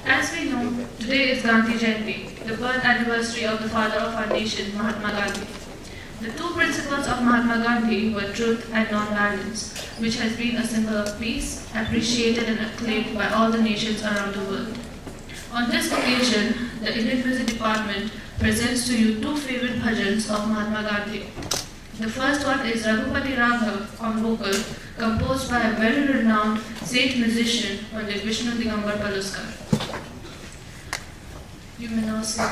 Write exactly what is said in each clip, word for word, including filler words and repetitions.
As we know, today is Gandhi Jayanti, the birth anniversary of the father of our nation, Mahatma Gandhi. The two principles of Mahatma Gandhi were truth and non-violence, which has been a symbol of peace, appreciated and acclaimed by all the nations around the world. On this occasion, the Indian Music Department presents to you two favorite bhajans of Mahatma Gandhi. The first one is Raghupati Raghav on vocal, composed by a very renowned saint musician, Pandit Vishnu Digambar Paluskar. You may now sing.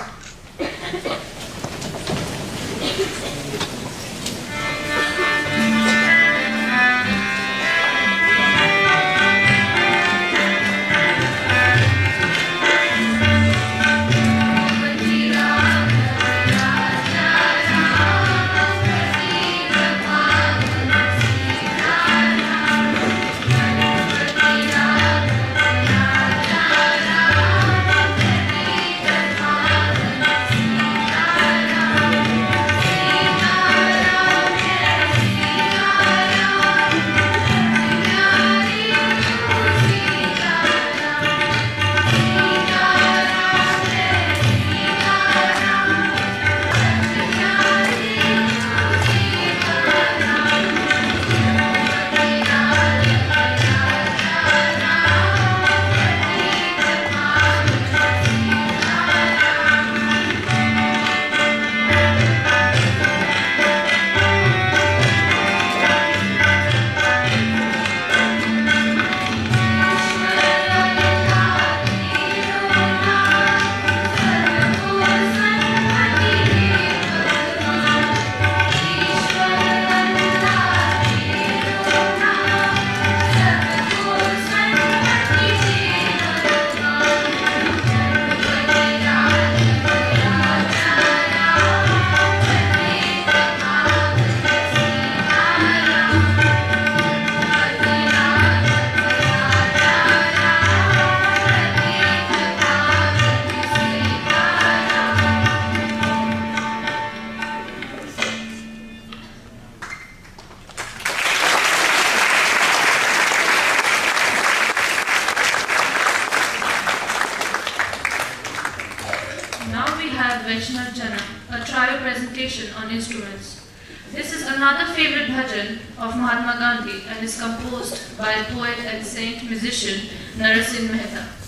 A trio presentation on instruments. This is another favorite bhajan of Mahatma Gandhi and is composed by poet and saint musician Narasimha Mehta.